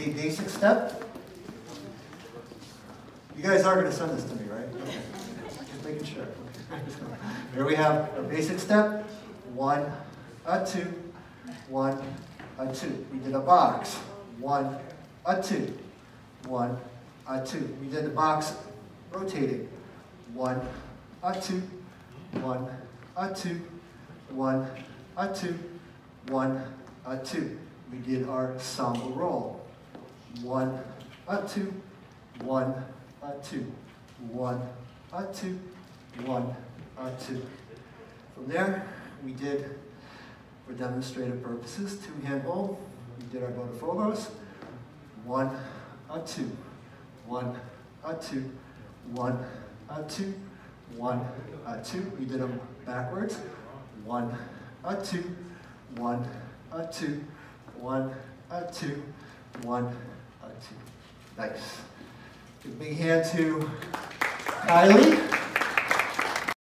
A basic step. You guys are going to send this to me, right? Okay. Just making sure. Here we have a basic step. 1, 2, 1, 2. We did a box. 1, 2, 1, 2. We did the box rotating. 1, 2, 1, 2, 1, 2, 1, 2. We did our samba roll. 1, 2, 1, 2, 1, 2, 1, 2. From there, we did, for demonstrative purposes, 2-hand hold. We did our Botafogos. 1, 2, 1, 2, 1, 2, 1, 2. We did them backwards. 1, 2, 1, 2, 1, 2, 1, 2. Nice. Give a big hand to Kylee.